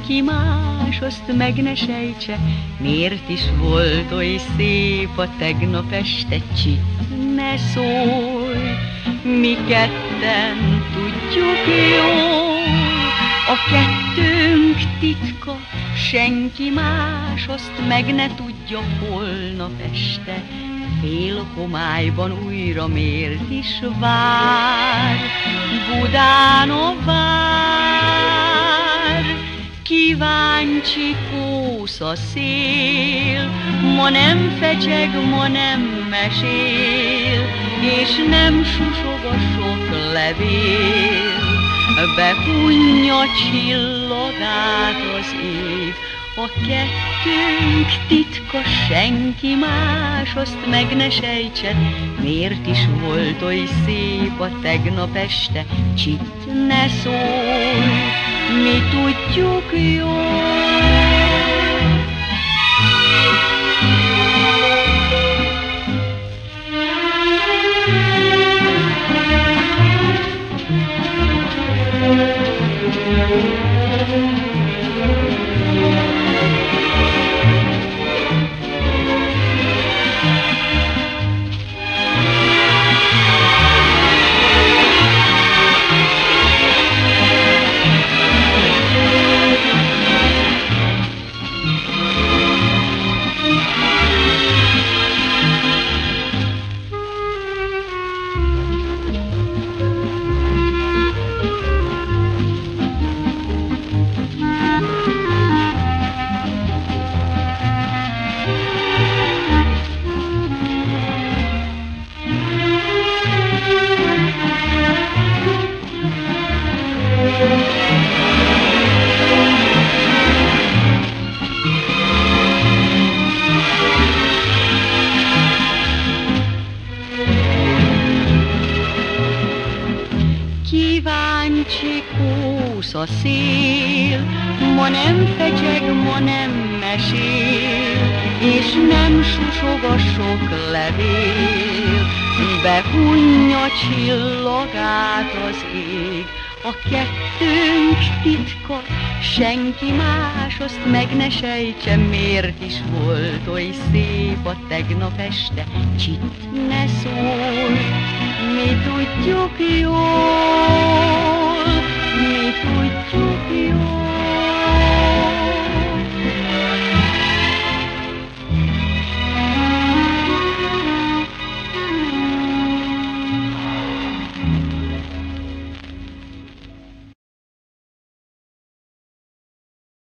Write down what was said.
senki más azt meg ne sejtse, miért is volt oly szép a tegnap este, csit ne szólj, mi ketten tudjuk jól, a kettőnk titka, senki más azt meg ne tudja holnap este, fél homályban újra miért is vár, Budán a vár. Kíváncsi kósz a szél, ma nem fecseg, ma nem mesél, és nem susog a sok levél, behunja csillagát az év. A kettőnk titka, senki más azt meg ne sejtse, miért is volt oly szép a tegnap este, csit ne szólj, mi tudjuk jól. Kíváncsi kúsz a szél, ma nem fecseg, ma nem mesél, és nem susog a sok levél, behunja csillagát az ég. A kettőnk titka, senki más azt meg ne sejtse, miért is volt oly szép a tegnap este, csit ne szólj, mi tudjuk jól, mi tudjuk jól.